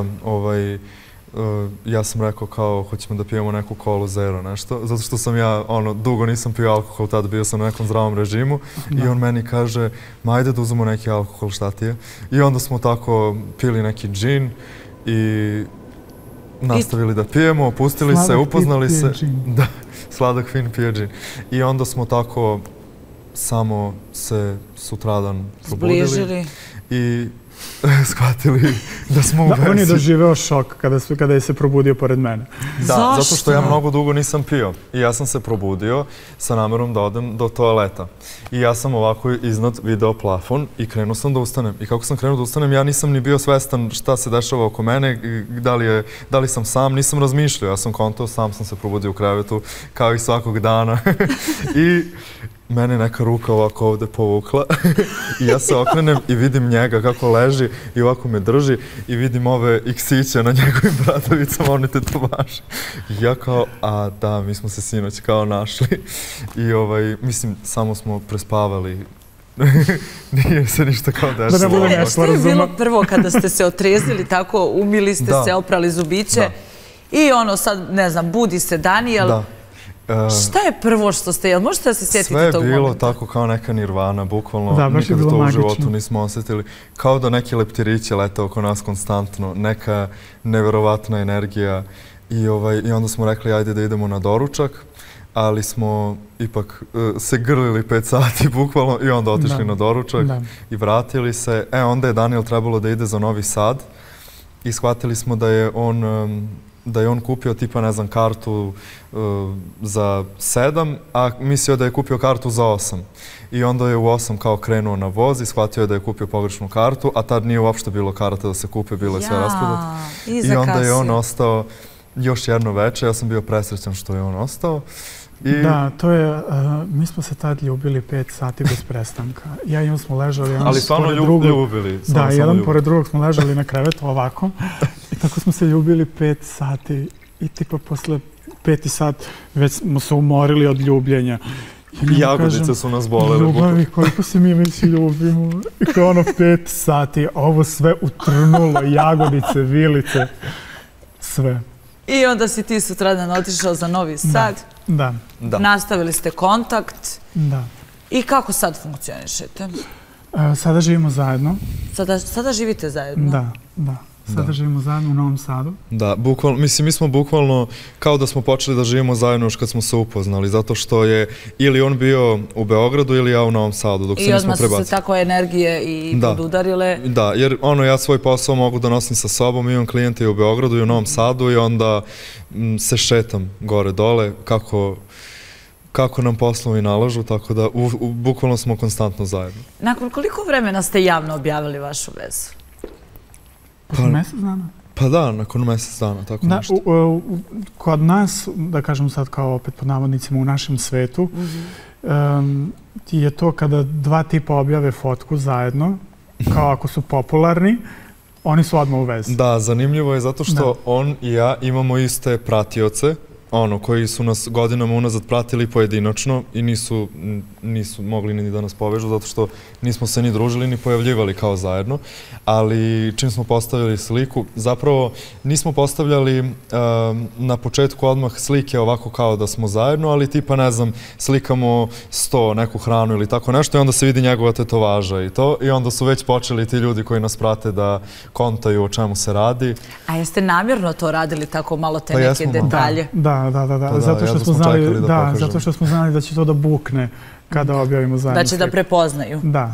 ja sam rekao kao hoćemo da pijemo neku kolu zero nešto, zato što sam ja dugo nisam pio alkohol, tada bio sam na nekom zdravom režimu i on meni kaže ma ajde da uzmemo neki alkohol, šta ti je? I onda smo tako pili neki džin i nastavili da pijemo, opustili se, upoznali se. Da, sladak fin pije džin. I onda smo tako samo se sutradan probudili i shvatili da smo u vezi. On je doživeo šok kada je se probudio pored mene. Da, zato što ja mnogo dugo nisam pio. I ja sam se probudio sa namerom da odem do toaleta. I ja sam ovako iznad video plafon i krenuo sam da ustanem. I kako sam krenuo da ustanem, ja nisam ni bio svestan šta se dešava oko mene, da li sam sam, nisam razmišljao. Ja sam kontao, sam sam se probudio u krevetu, kao i svakog dana. I mene neka ruka ovako ovde povukla i ja se okrenem i vidim njega kako leži i ovako me drži i vidim ove iksiće na njegovim bradavicama, one tetovaže. I ja kao, a da, mi smo se sinoć kao našli i mislim, samo smo prespavali. Nije se ništa kao desilo. Šta je bilo prvo kada ste se otrezili tako, umili ste se, oprali zubiće i sad, ne znam, budi se Danijel. Šta je prvo što ste, jel možete da se sjetite tog momenta? Sve je bilo tako kao neka nirvana, bukvalno nikada to u životu nismo osjetili. Kao da neki leptirići lete oko nas konstantno, neka neverovatna energija. I onda smo rekli ajde da idemo na doručak, ali smo ipak se grlili 5 sati bukvalno i onda otišli na doručak i vratili se. Onda je Danijel trebalo da ide za Novi Sad i shvatili smo da je on kupio tipa, ne znam, kartu za 7, a mislio da je kupio kartu za 8. I onda je u 8 kao krenuo na voz i shvatio je da je kupio pogrešnu kartu, a tad nije uopšte bilo karata da se kupe, bilo je sve rasprodato. I onda je on ostao još jedno veče, ja sam bio presrećan što je on ostao. Da, to je, mi smo se tad ljubili 5 sati bez prestanka. Ja i on smo ležali, ali stvarno ljubili. Da, jedan pored drugog smo ležali na krevetu ovako i tako smo se ljubili 5 sati i tipa posle 5. sat već smo se umorili od ljubljenja. I jagodice su nas bolele. Ljubavi, koliko se mi već ljubimo. I kao 5 sati, ovo sve utrnulo, jagodice, vilice, sve. I onda si ti sutradan otišao za Novi Sad. Da. Nastavili ste kontakt. Da. I kako sad funkcionišete? Sada živimo zajedno. Sada živite zajedno? Da. Sada živimo zajedno u Novom Sadu. Da, bukvalno, mislim, mi smo bukvalno kao da smo počeli da živimo zajedno još kad smo se upoznali, zato što je ili on bio u Beogradu ili ja u Novom Sadu, dok se nismo prebacili. I odmah su se tako energije i podudarile. Da, jer ja svoj posao mogu da nosim sa sobom, imam klijente i u Beogradu i u Novom Sadu i onda se šetam gore-dole kako nam poslovi nalažu, tako da bukvalno smo konstantno zajedno. Nakon koliko vremena ste javno objavili vašu vezu? Posle mjesec dana? Pa da, nakon mjesec dana, tako nešto. Kod nas, da kažem sad kao opet pod navodnicima u našem svetu, je to kada 2 tipa objave fotku zajedno, kao ako su popularni, oni su odmah u vezi. Da, zanimljivo je zato što on i ja imamo iste pratioce, koji su nas godinama unazad pratili pojedinačno i nisu mogli ni da nas povežu zato što nismo se ni družili ni pojavljivali kao zajedno, ali čim smo postavili sliku, zapravo nismo postavljali na početku odmah slike ovako kao da smo zajedno, ali tipa, ne znam, slikamo 100, neku hranu ili tako nešto i onda se vidi njegova tetovaža i to i onda su već počeli ti ljudi koji nas prate da kontaju o čemu se radi. A jeste namjerno to radili tako malo te neke detalje? Da. Zato što smo znali da će to da bukne kada objavimo zajedno. Da će da prepoznaju. Da.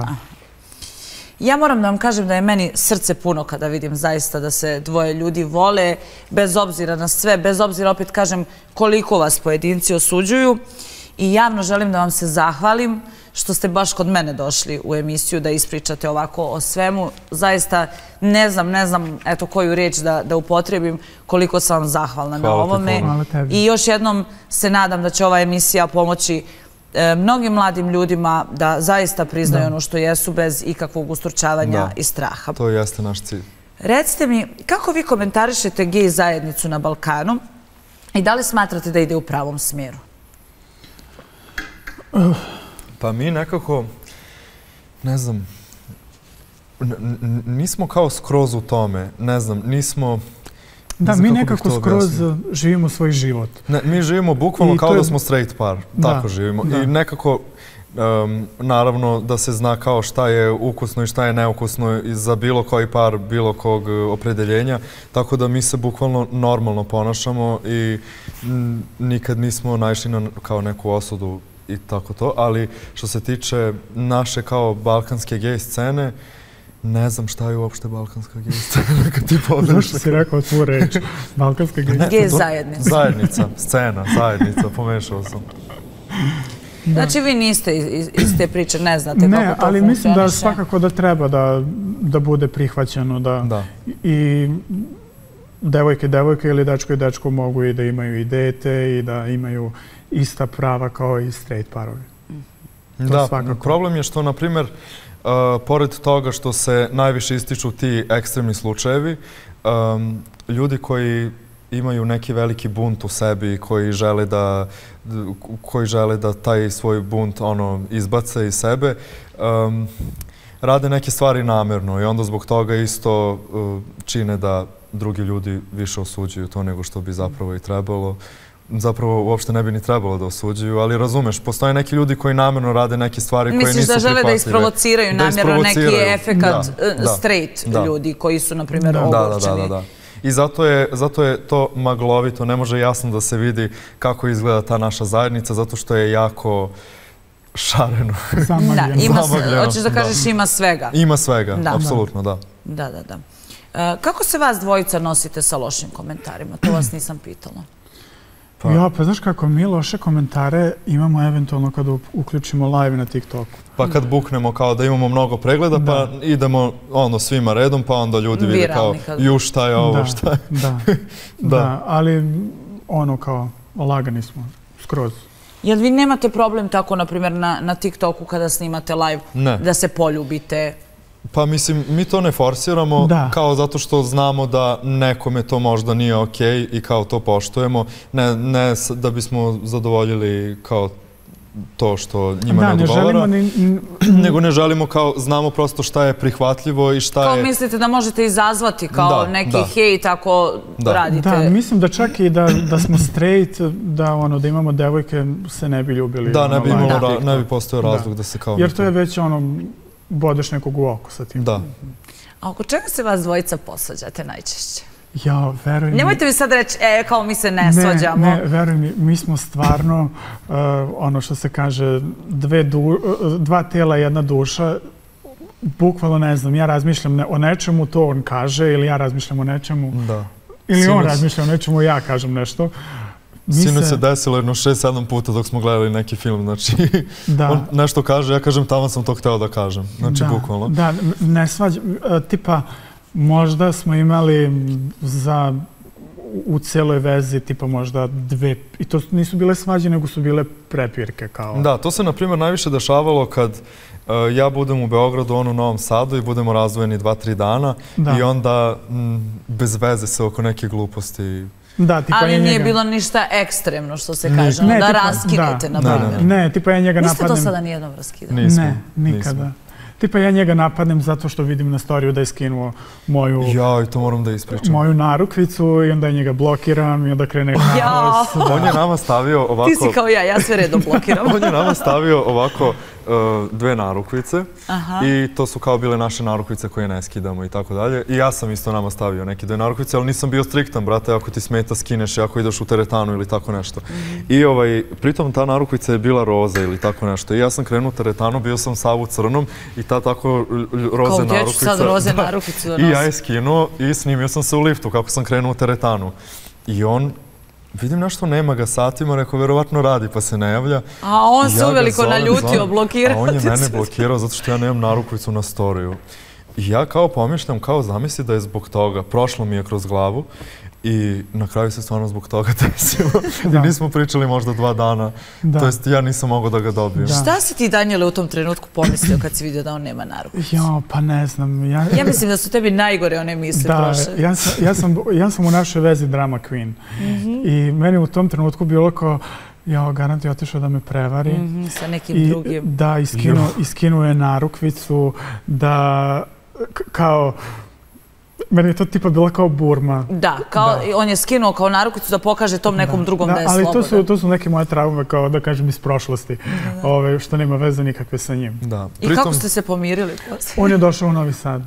Ja moram da vam kažem da je meni srce puno kada vidim zaista da se dvoje ljudi vole, bez obzira na sve, bez obzira, opet kažem, koliko vas pojedinci osuđuju. I javno želim da vam se zahvalim što ste baš kod mene došli u emisiju da ispričate ovako o svemu. Zaista ne znam, eto koju riječ da upotrijebim, koliko sam vam zahvalna na ovome. I još jednom se nadam da će ova emisija pomoći mnogim mladim ljudima da zaista priznaju ono što jesu bez ikakvog ustručavanja i straha. To jeste naš cilj. Recite mi, kako vi komentarišete gej zajednicu na Balkanu i da li smatrate da ide u pravom smjeru? Pa mi nekako, ne znam, nismo kao skroz u tome, ne znam, nismo... Da, mi nekako skroz živimo svoj život. Mi živimo bukvalno kao da smo straight par, tako živimo. I nekako, naravno, da se zna kao šta je ukusno i šta je neukusno za bilo koji par, bilo kog opredeljenja, tako da mi se bukvalno normalno ponašamo i nikad nismo naišli na kao neku osudu i tako to, ali što se tiče naše kao balkanske gej scene, ne znam šta je uopšte balkanska gej scena kad ti pogledaš. Zašto si rekao tu reč? Balkanska gej scena? Gej zajednica. Zajednica, scena, zajednica, pomešao sam. Znači vi niste iz te priče, ne znate kako to funkcioniše? Ne, ali mislim da svakako da treba da bude prihvaćeno i devojke ili dečko i dečko mogu i da imaju i dete i da imaju ista prava kao i straight parovi. Da, problem je što, na primjer, pored toga što se najviše ističu ti ekstremni slučajevi, ljudi koji imaju neki veliki bunt u sebi, koji žele da taj svoj bunt izbace iz sebe, rade neke stvari namjerno i onda zbog toga isto čine da drugi ljudi više osuđuju to nego što bi zapravo i trebalo. Zapravo uopšte ne bi ni trebalo da osuđuju, ali razumeš, postoje neki ljudi koji namjerno rade neke stvari koje nisu prihvatljive. Misliš da žele da isprovociraju namjerno neki efekat straight ljudi koji su, na primjer, ogorčeni? Da. I zato je to maglovito, ne može jasno da se vidi kako izgleda ta naša zajednica, zato što je jako šareno. Hoćeš da kažeš ima svega? Ima svega, apsolutno, da. Da. Kako se vas dvojica nosite sa lošim komentarima? To vas nisam pitala. Pa znaš kako, mi loše komentare imamo eventualno kada uključimo live na TikToku. Pa kad buknemo kao da imamo mnogo pregleda, pa idemo svima redom, pa onda ljudi vide kao ju šta je ovo, šta je. Da, ali kao lagani smo. skroz. Jel vi nemate problem tako, na primjer, na TikToku kada snimate live, da se poljubite? Pa mislim, mi to ne forsiramo kao zato što znamo da nekome to možda nije okej i kao to poštujemo. Ne da bismo zadovoljili kao to što njima ne odgovara, nego ne želimo kao, znamo prosto šta je prihvatljivo i šta je... Kao mislite da možete izazvati kao neki hejt ako radite... Da, mislim da čak i da smo straight, da imamo devojke se ne bi ljubili. Da, ne bi postojao razlog da se kao... Jer to je već bodeš nekog u oko sa tim. Da. A oko čega se vas dvojica posvađate najčešće? Ja, veruj mi... Nemojte mi sad reći, kao mi se ne svađamo. Ne, veruj mi, mi smo stvarno, ono što se kaže, dva tela, jedna duša. Bukvalno ne znam, ja razmišljam o nečemu, to on kaže, ili ja razmišljam o nečemu, ili on razmišlja o nečemu, ja kažem nešto. Sinoć se desilo jedno 6-7 puta dok smo gledali neki film, znači on nešto kaže, ja kažem tamo sam to hteo da kažem, znači bukvalno. Da, ne svađam, tipa možda smo imali u celoj vezi tipa možda dve, i to nisu bile svađe, nego su bile prepirke kao... Da, to se na primjer najviše dešavalo kad ja budem u Beogradu, on u Novom Sadu i budemo razdvojeni 2-3 dana i onda bez veze se oko neke gluposti... Ali nije bilo ništa ekstremno, što se kaže, da raskinete, na primjer. Ne, tipa ja njega napadnem... Niste do sada nijednom raskidali? Ne, nikada. Tipa ja njega napadnem zato što vidim na storiju da je skinuo moju... Ja, i to moram da ispričam. Moju narukvicu i onda ja njega blokiram i onda krene haos. On je nama stavio ovako... Ti si kao ja sve redom blokiram. On je nama stavio ovako 2 narukvice i to su kao bile naše narukvice koje ne skidamo i tako dalje. I ja sam isto nama stavio neke 2 narukvice, ali nisam bio striktan, brate, ako ti smeta skineš i ako ideš u teretanu ili tako nešto. I pritom ta narukvica je bila roza ili tako nešto. I ja sam krenuo u teretanu, bio sam sav u crnom i ta tako roze narukvica... Kao gdje ću sad roze narukvicu da nosim? I ja je skinuo i snimio sam se u liftu kako sam krenuo u teretanu. I on... Vidim nešto, nema ga satima, rekao, verovatno radi pa se ne javlja. A on se uveliko naljutio, blokirao. A on je mene blokirao zato što ja nemam narukvicu na storiju. I ja kao pomišljam, kao zamisli da je zbog toga, prošlo mi je kroz glavu i na kraju se stvarno zbog toga desilo. I nismo pričali možda 2 dana, to jest ja nisam mogao da ga dobijem. Šta si ti, Danijele, u tom trenutku pomislio kad si vidio da on nema narukvicu? Ja, pa ne znam. Ja mislim da su tebi najgore one misli prošle. Ja sam u našoj vezi drama queen. I meni u tom trenutku bilo kao, garant je otišao da me prevari. Sa nekim drugim. Da, iskinuo je narukvicu, da kao... Meni je to tipa bila kao burma. Da, on je skinuo kao narukvicu da pokaže tom nekom drugom da je slobodan. Ali to su neke moje traume, kao da kažem, iz prošlosti, što nema veze nikakve sa njim. I kako ste se pomirili? On je došao u Novi Sad.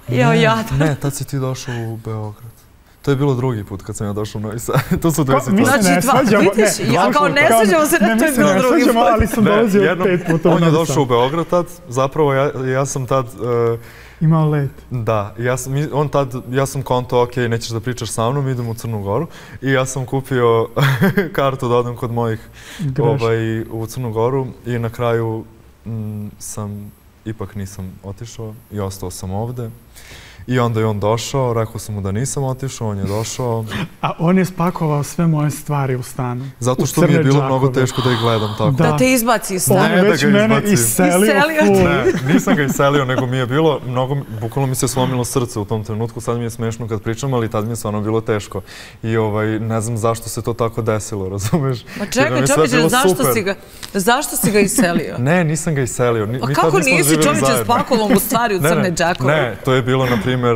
Ne, tad si ti došao u Beograd. To je bilo drugi put kad sam ja došao u Novi Sad. To su 2 situacije. Znači, vidiš, kao ne svađamo se, to je bilo drugi put. Ali sam dolazio 5 puta u Novi Sad. On je došao u Beograd tad, zapravo ja sam tad... Imao let. Da, ja sam konto, ok, nećeš da pričaš sa mnom, idem u Crnu Goru. I ja sam kupio kartu da odem kod mojih u Crnu Goru i na kraju ipak nisam otišao i ostao sam ovde. I onda je on došao, rekao sam mu da nisam otišao, on je došao. A on je spakovao sve moje stvari u stanu. Zato što mi je bilo mnogo teško da ih gledam tako. Da te izbaci iz stana. On je već mene iselio. Ne, nisam ga iselio, nego mi je bilo mnogo, bukvalno mi se slomilo srce u tom trenutku. Sad mi je smešno kad pričam, ali tad mi je stvarno bilo teško. I ne znam zašto se to tako desilo, razumeš? Ma čekaj, čovječe, zašto si ga iselio? Ne, nisam ga iselio. A kako nisi, čovječe, spakovao mu stvari u crne džakove? Ne, to je bilo, na primjer,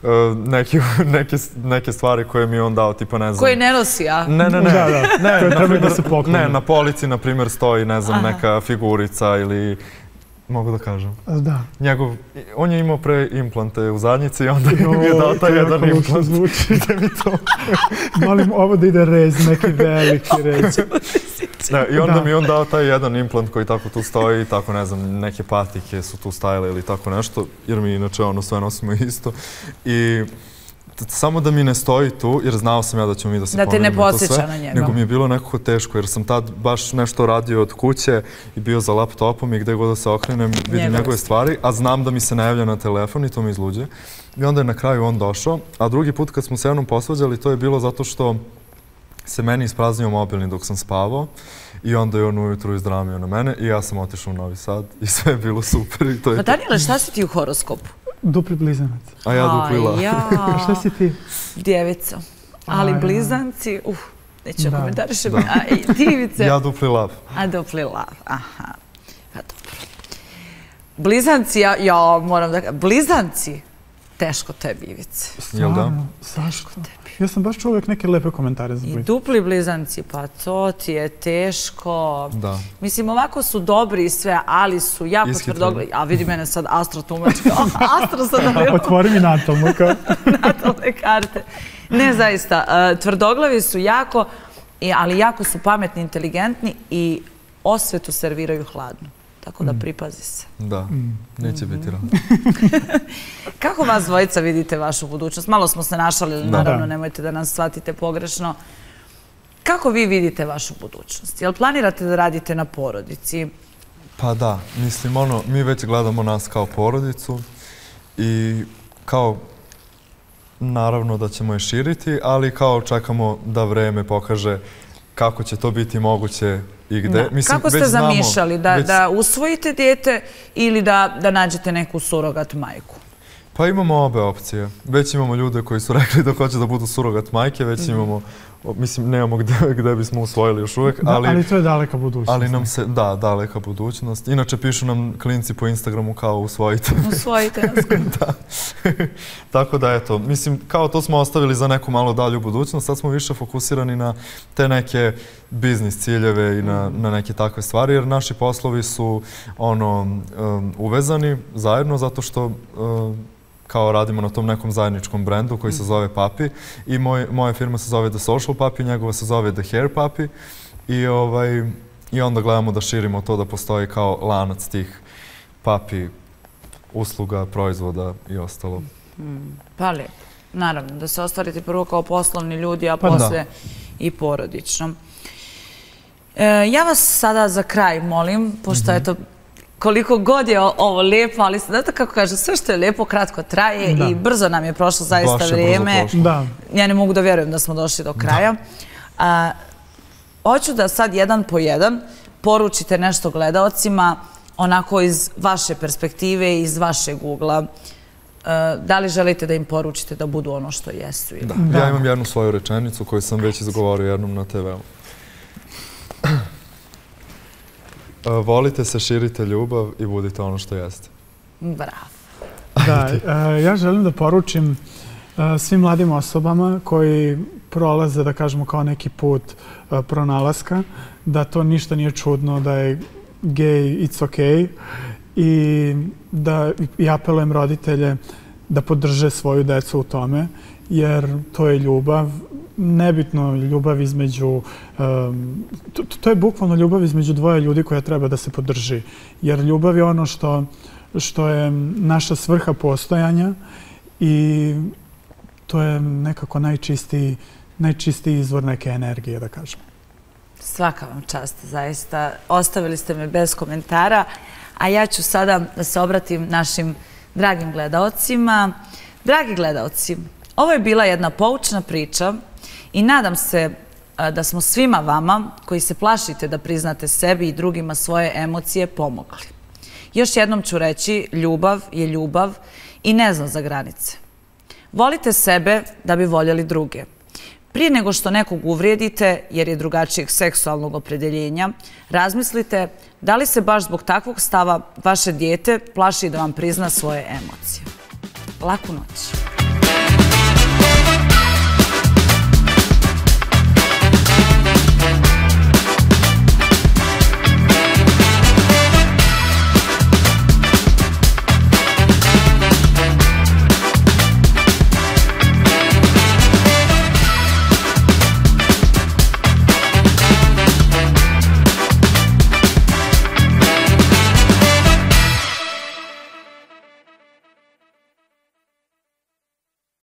neke stvari koje mi je on dao, tipa ne znam... Koje ne nosi, a? Ne. Ne, na polici, na primjer, stoji, ne znam, neka figurica ili... Mogu da kažem. Da. On je imao pre implante u zadnjici i onda mi je dao taj jedan implant. Gde mi to... Molim ovo da ide rez, neki veliki rez. I onda mi je on dao taj jedan implant koji tako tu stoji i tako, ne znam, neke patike su tu stajale ili tako nešto, jer mi inače sve nosimo isto. I samo da mi ne stoji tu, jer znao sam ja da ćemo mi da se pomenimo to sve. Da te ne podsjeća na njega. Nego mi je bilo nekako teško, jer sam tad baš nešto radio od kuće i bio za laptopom i gde god da se okrenem, vidim njegove stvari, a znam da mi se ne javlja na telefon i to mi izluđe. I onda je na kraju on došao, a drugi put kad smo se jednom posvađali, to je bilo zato što se meni ispraznio mobilni dok sam spavao i onda je on ujutru izdramio na mene i ja sam otišao u Novi Sad i sve je bilo super i to je to. Daniele, šta si ti u horoskopu? Dupli blizanac. A ja dupli lav. A šta si ti? Djevica. Ali blizanci, neću komentarišem. A ti, Ivice? Ja dupli lav. A dupli lav, aha. Pa dobro. Blizanci, ja moram da kažem, blizanci, teško tebi, Ivice. Jel da? Teško tebi. Ja sam baš čuo uvijek neke lepe komentare za blizanci. I dupli blizanci, pa to ti je teško. Da. Mislim, ovako su dobri i sve, ali su jako tvrdoglavi. A vidi mene sad Astro tumačka. Astro sad da otvori mi natalno. Natalne karte. Ne, zaista. Tvrdoglavi su jako, ali jako su pametni, inteligentni i osvetu serviraju hladno. Tako da pripazi se. Da, neće biti rano. Kako vas dvojica vidite vašu budućnost? Malo smo se našalili, naravno, nemojte da nas shvatite pogrešno. Kako vi vidite vašu budućnost? Jel planirate da radite na porodici? Pa da, mislim, mi već gledamo nas kao porodicu i kao, naravno da ćemo je širiti, ali kao čekamo da vreme pokaže kako će to biti moguće i gde. Kako ste zamišljali? Da usvojite dijete ili da nađete neku surogat majku? Pa imamo obe opcije. Već imamo ljude koji su rekli da hoće da budu surogat majke, već imamo, mislim, nemamo gde bismo usvojili još uvek. Ali to je daleka budućnost. Ali nam se, da, daleka budućnost. Inače, pišu nam klinci po Instagramu kao usvojite. Usvojite nas. Da. Tako da, eto, mislim, kao to smo ostavili za neku malo dalju budućnost. Sad smo više fokusirani na te neke biznis ciljeve i na neke takve stvari, jer naši poslovi su uvezani zajedno zato što kao radimo na tom nekom zajedničkom brendu koji se zove Papi i moja firma se zove The Social Papi, njegova se zove The Hair Papi i onda gledamo da širimo to da postoji kao lanac tih papi usluga, proizvoda i ostalo. Pa lijepo. Naravno, da se ostvarite prvo kao poslovni ljudi, a posle i porodično. Ja vas sada za kraj molim, pošto je to koliko god je ovo lijepo, ali znate kako kaže, sve što je lijepo kratko traje i brzo nam je prošlo zaista vrijeme. Ja ne mogu da vjerujem da smo došli do kraja. Hoću da sad jedan po jedan poručite nešto gledaocima, onako iz vaše perspektive, iz vašeg ugla. Da li želite da im poručite da budu ono što jesu? Da, ja imam jednu svoju rečenicu koju sam već izgovorio jednom na TV-u. Volite se, širite ljubav i budite ono što jeste. Bravo. Da, ja želim da poručim svim mladim osobama koji prolaze, da kažemo, kao neki put pronalaska, da to ništa nije čudno, da je gej, it's okay, i da apelujem roditelje da podrže svoju decu u tome, jer to je ljubav, nebitno ljubav između, to je bukvalno ljubav između dvoje ljudi koja treba da se podrži, jer ljubav je ono što je naša svrha postojanja i to je nekako najčistiji izvor neke energije, da kažem. Svaka vam čast, zaista. Ostavili ste me bez komentara, a ja ću sada da se obratim našim dragim gledaocima. Dragi gledaoci, ovo je bila jedna poučna priča i nadam se da smo svima vama, koji se plašite da priznate sebi i drugima svoje emocije, pomogli. Još jednom ću reći, ljubav je ljubav i ne zna za granice. Volite sebe da bi voljeli druge. Prije nego što nekog uvrijedite, jer je drugačijeg seksualnog opredeljenja, razmislite da li se baš zbog takvog stava vaše dijete plaši da vam prizna svoje emocije. Laku noć.